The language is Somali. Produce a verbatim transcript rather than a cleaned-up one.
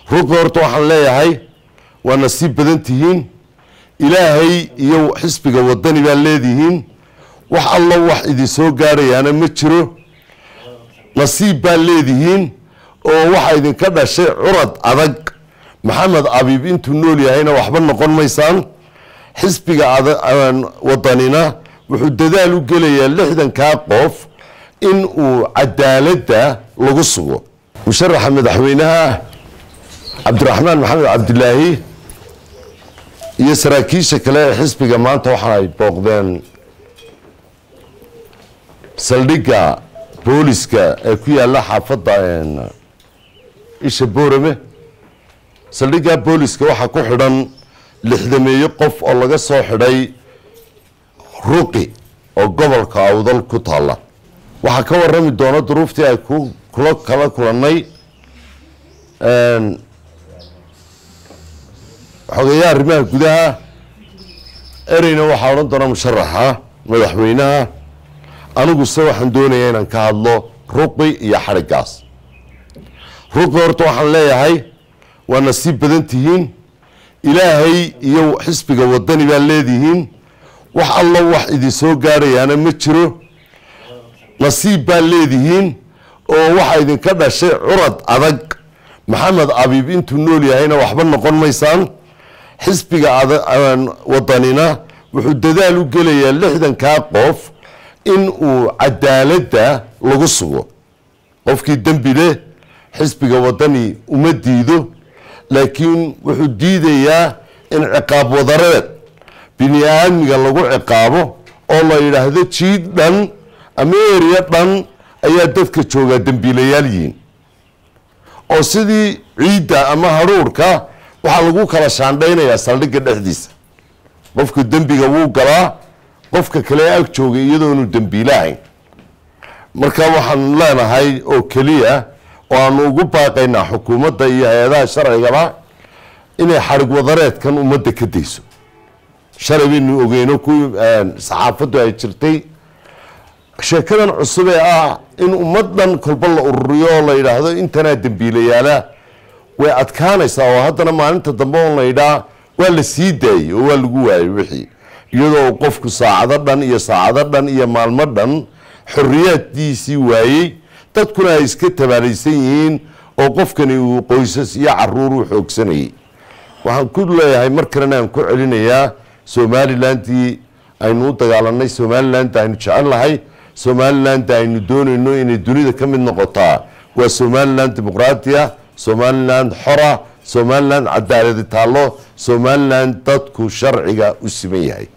rugga horta waxaan leeyahay waa nasiib badan tihiin ilaahay iyo xisbiga wadani baa leedihiin wax alla wax idin soo gaarayaana ma jiro nasiib baa leedihiin oo waxa idinka dhashay curad adag maxamed abiib intuu nool yahayna waxba noqon maysaan xisbiga wadanina wuxuu dadaal u gelayaa lixdankaa qof in uu cadaaladda lagu sugo musharaxa madaxweynaha cabdiraxmaan maxamed cabdilaahi iyo saraakiisha kale ee xisbiga maanta waxa ay booqdeen saldhigga booliska ee ku yaalla xaafadda isha boorame saldhigga booliska waxaa ku xidhan lixdameeyo qof oo laga soo xidhay ruqi oo gobolka awdal ku taalla waxaa ka warrami doona duruuftii ay kula kala kulannay xogeeyaha arrimaha gudaha ereyna waxaa odhan doona musharaxa madaxweynaha aniguse waxaan doonayaa inaan ka hadlo ruqi iyo xadhiggaas ruqi horta waxaan leeyahay waa nasiib badan tihiin ilaahay iyo xisbiga wadani baa leedihiin wax alla wax idin soo gaarayaana ma jiro nasiib baa leedihiin oo waxa idinka dhashay curad adag maxamed abiib intuu nool yahayna waxba noqon maysaan xisbiga wadanina wuxuu dadaal u gelayaa lixdankaa qof in uu cadaaladda lagu sugo qofkii dembi leh xisbiga wadani uma diido laakiin wuxuu diidayaa in ciqaab wadareed bini aadmiga lagu ciqaabo oo la yidhaahdo jiid dhan ama eriya dhan ayaa dadka joogaa dembiilayaal yihiin oo sidii ciidda ama hadhuurhka waxaa lagu kala shaandhaynayaa saldhigga dhexdiisa qofka dembiga wuu galaa qofka kale ag joogay iyadoonu dembiilahayn marka waxaan leenahay oo keliya oo aanu ugu baaqaynaa xukuumadda iyo hay-adaha sharcigaba inay xadhig wadareedkan ummadda ka dayso shalay baynu ogeyno ku saxaafaddu ay jirtay sheekadan cusub ee ah in ummaddan kolba la ururiyo oo la yidhaahdo intanaa dembiilayaala way adkaanaysaa oo haddana maalinta dambe oo la yidhaa waa la sii daayey oo waa lagu waayey wixii iyadoo qofku saacado dhan iyo saacado dhan iyo maalmo dhan xorriyaaddiisii waayey dadkuna ay iska tabaalaysan yihiin oo qofkani uu qoysas iyo caruur u xoogsanayay waxaan ku leeyahay mar kalena aan ku celinayaa somalilandii aynu u dagaalanay somaliland aynu jecel nahay somaliland aynu doonayno inay dunida ka mid noqotaa waa somaliland dimuqraatiya somaliland xora somaliland cadaaladi taallo somaliland dadku sharciga u siman yahay